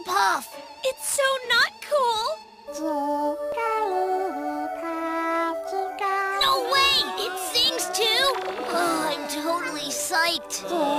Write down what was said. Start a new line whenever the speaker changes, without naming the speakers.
Jigglypuff!
It's so not cool!
No way! It sings too? Oh, I'm totally psyched.